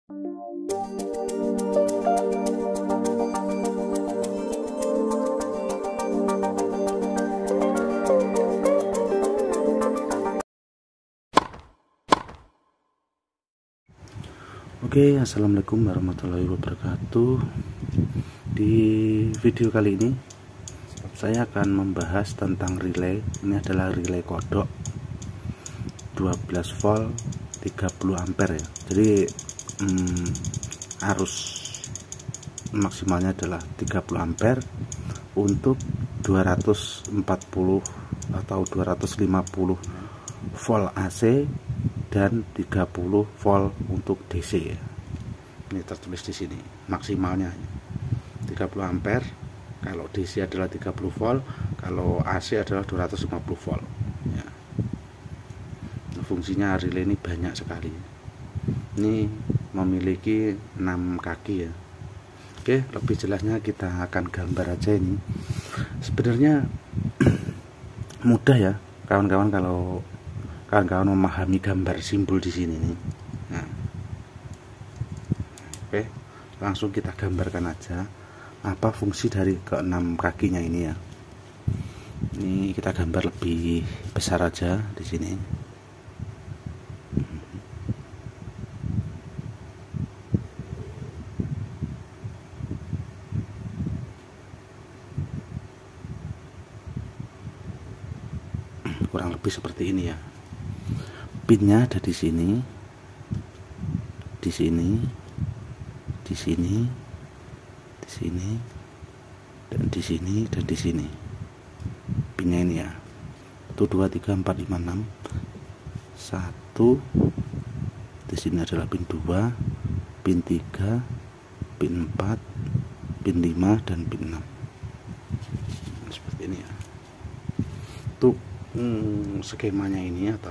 Oke, assalamualaikum warahmatullahi wabarakatuh. Di video kali ini saya akan membahas tentang relay. Ini adalah relay kodok 12 volt 30 ampere ya. Jadi arus maksimalnya adalah 30 ampere untuk 240 atau 250 volt AC dan 30 volt untuk DC ya. Ini tertulis di sini maksimalnya 30 ampere. Kalau DC adalah 30 volt, kalau AC adalah 250 volt ya. Fungsinya relay ini banyak sekali. Ini memiliki 6 kaki ya. Oke, lebih jelasnya kita akan gambar aja ini. Sebenarnya mudah ya kawan-kawan kalau kawan-kawan memahami gambar simbol di sini nih. Nah, oke, langsung kita gambarkan aja apa fungsi dari keenam kakinya ini ya. Ini kita gambar lebih besar aja di sini. Kurang lebih seperti ini ya. Pinnya ada di sini, di sini, di sini, di sini, dan di sini, dan di sini. Pinnya ini ya. 1, 2, 3, 4, 5, 6. 1. Di sini adalah pin 2, pin 3, pin 4, pin 5, dan pin 6. Seperti ini ya. Untuk skemanya ini atau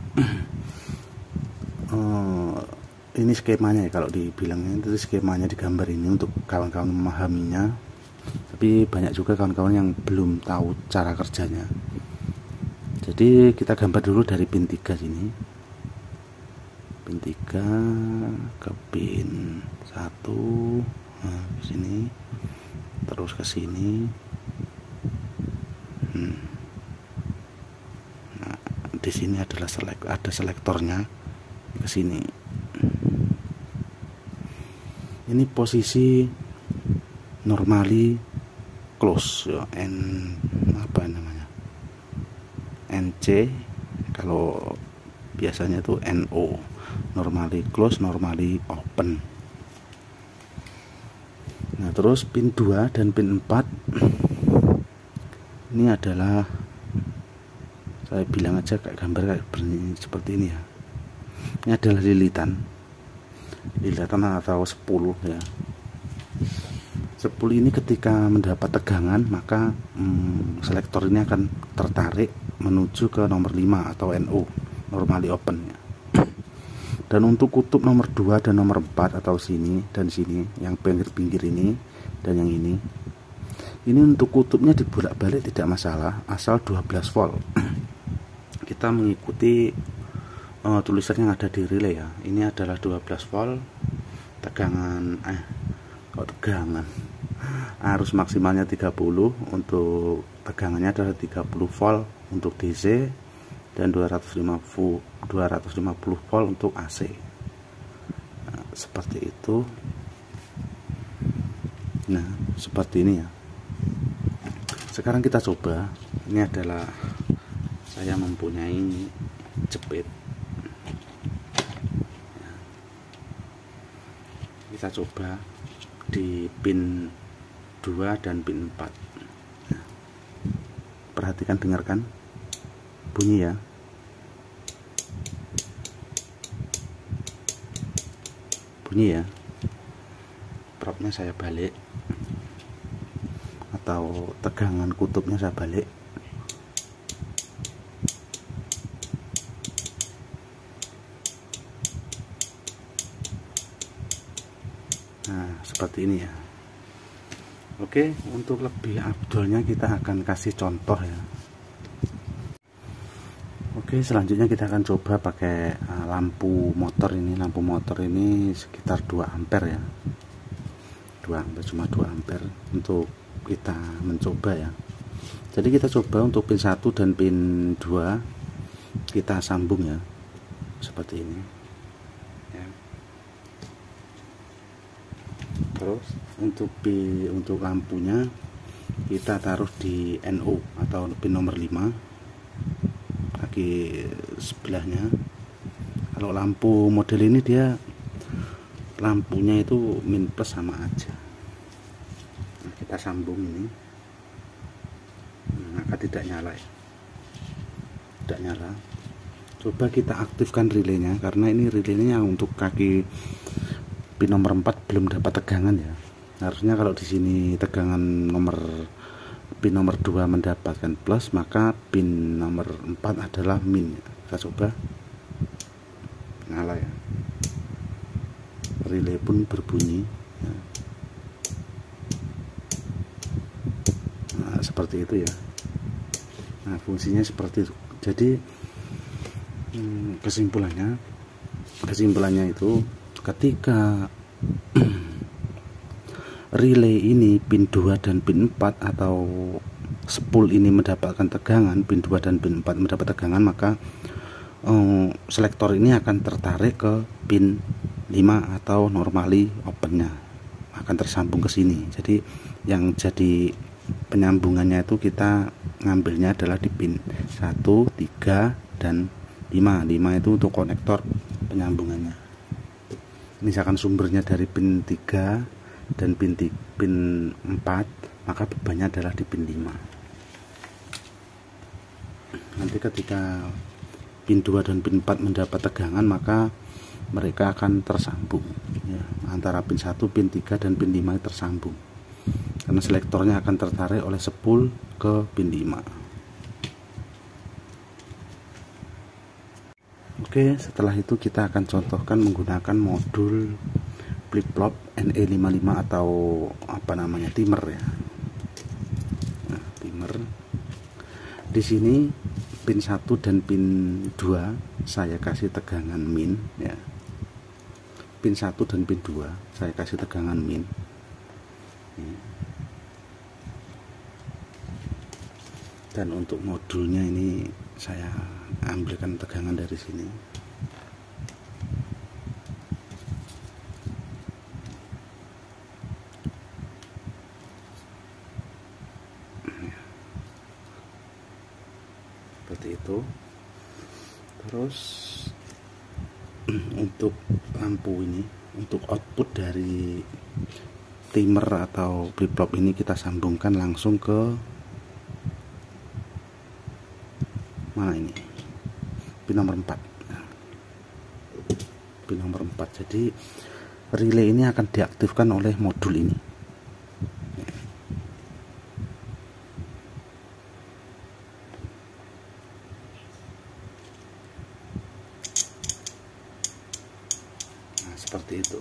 ini skemanya ya, kalau dibilangnya itu skemanya di gambar ini untuk kawan-kawan memahaminya. Tapi banyak juga kawan-kawan yang belum tahu cara kerjanya. Jadi kita gambar dulu dari pin 3 sini. Pin 3 ke pin 1, nah, ke sini, terus ke sini. Di sini adalah ada selektornya ke sini. Ini posisi normally close ya, apa namanya, NC. Kalau biasanya itu NO, normally close, normally open. Nah, terus pin 2 dan pin 4 ini adalah, saya bilang aja kayak gambar kayak seperti ini ya. Ini adalah lilitan atau spool ya. Spool ini ketika mendapat tegangan maka selektor ini akan tertarik menuju ke nomor 5 atau NO, normally open ya. Dan untuk kutub nomor 2 dan nomor 4 atau sini dan sini, yang pinggir-pinggir ini dan yang ini untuk kutubnya dibolak-balik tidak masalah asal 12 volt. Kita mengikuti tulisan yang ada di relay ya. Ini adalah 12 volt. Arus maksimalnya 30, untuk tegangannya adalah 30 volt untuk DC dan 250 volt untuk AC. Nah, seperti itu. Nah, seperti ini ya. Sekarang kita coba. Ini adalah saya mempunyai jepit. Kita coba di pin 2 dan pin 4. Perhatikan, dengarkan bunyi ya. Bunyi ya. Propnya saya balik atau tegangan kutubnya saya balik. Nah, seperti ini ya. Oke, untuk lebih afdolnya kita akan kasih contoh ya. Oke, Oke, selanjutnya kita akan coba pakai lampu motor ini. Lampu motor ini sekitar 2 ampere ya. 2 ampere, cuma 2 ampere untuk kita mencoba ya. Jadi kita coba untuk pin 1 dan pin 2 kita sambung ya. Seperti ini. Ya. Terus untuk lampunya kita taruh di NO atau pin nomor 5 kaki sebelahnya. Kalau lampu model ini dia lampunya itu min plus sama aja. Nah, kita sambung ini, maka tidak nyala ya. Tidak nyala. Coba kita aktifkan relaynya, karena ini relaynya untuk kaki pin nomor 4 belum dapat tegangan ya. Harusnya kalau di sini tegangan pin nomor 2 mendapatkan plus, maka pin nomor 4 adalah min. Kita coba. Nyala ya. Relay pun berbunyi ya. Nah, seperti itu ya. Nah, fungsinya seperti itu. Jadi kesimpulannya itu, ketika relay ini pin 2 dan pin 4 atau spool ini mendapatkan tegangan, pin 2 dan pin 4 mendapat tegangan, maka selektor ini akan tertarik ke pin 5 atau normally opennya, akan tersambung ke sini. Jadi yang jadi penyambungannya itu kita ngambilnya adalah di pin 1, 3 dan 5. 5 itu untuk konektor penyambungannya. Misalkan sumbernya dari pin 3 dan pin 4, maka bebannya adalah di pin 5. Nanti ketika pin 2 dan pin 4 mendapat tegangan, maka mereka akan tersambung ya. Antara pin 1, pin 3 dan pin 5 tersambung, karena selektornya akan tertarik oleh spool ke pin 5. Oke, setelah itu kita akan contohkan menggunakan modul flip-flop NE55 atau apa namanya, timer ya. Nah, timer. Di sini pin 1 dan pin 2 saya kasih tegangan min ya. Pin 1 dan pin 2 saya kasih tegangan min. Dan untuk modulnya ini saya ambilkan tegangan dari sini. Seperti itu. Terus untuk lampu ini, untuk output dari timer atau flip-flop ini kita sambungkan langsung ke mana ini, pin nomor 4. Pin nomor 4. Jadi relay ini akan diaktifkan oleh modul ini. Nah, seperti itu.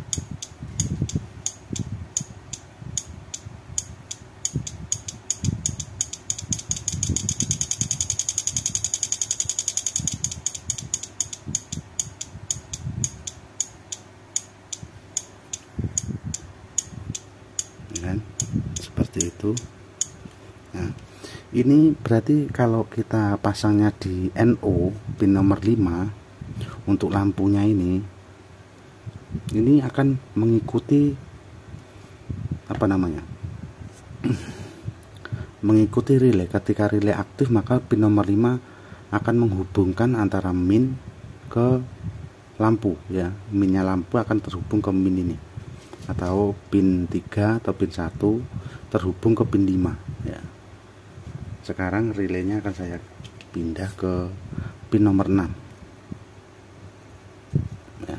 Kan? Seperti itu. Nah, ini berarti kalau kita pasangnya di NO pin nomor 5 untuk lampunya ini akan mengikuti apa namanya, mengikuti relay. Ketika relay aktif, maka pin nomor 5 akan menghubungkan antara min ke lampu ya. Minnya lampu akan terhubung ke min ini, atau pin 3 atau pin 1 terhubung ke pin 5 ya. Sekarang relaynya akan saya pindah ke pin nomor 6 ya.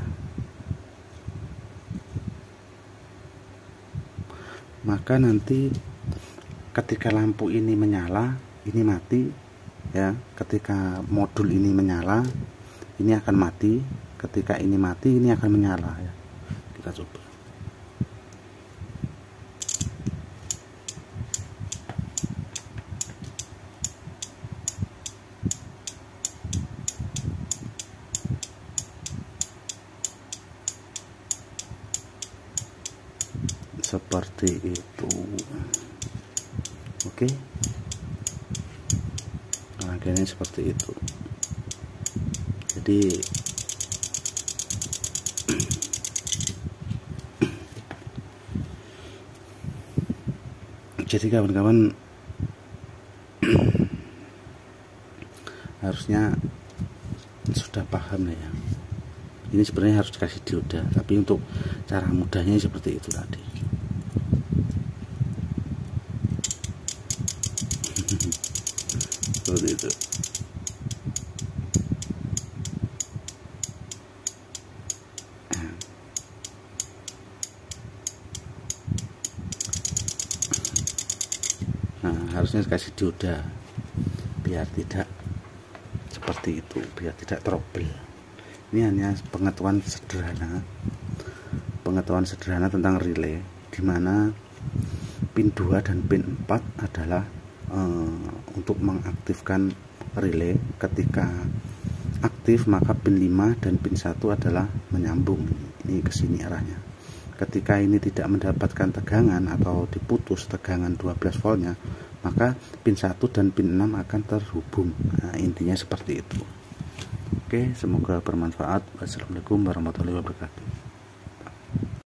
Maka nanti ketika lampu ini menyala, ini mati ya. Ketika modul ini menyala, ini akan mati. Ketika ini mati, ini akan menyala ya. Kita coba. seperti itu. Oke, rangkaiannya seperti itu. Jadi kawan-kawan harusnya sudah paham ya. Ini sebenarnya harus dikasih dioda, tapi untuk cara mudahnya seperti itu tadi. Seperti itu. Nah, harusnya dikasih dioda biar tidak seperti itu, biar tidak trouble. Ini hanya pengetahuan sederhana tentang relay, di mana pin 2 dan pin 4 adalah untuk mengaktifkan relay. Ketika aktif maka pin 5 dan pin 1 adalah menyambung, ini ke sini arahnya. Ketika ini tidak mendapatkan tegangan atau diputus tegangan 12 voltnya, maka pin 1 dan pin 6 akan terhubung. Nah, intinya seperti itu. Oke, semoga bermanfaat. Wassalamualaikum warahmatullahi wabarakatuh.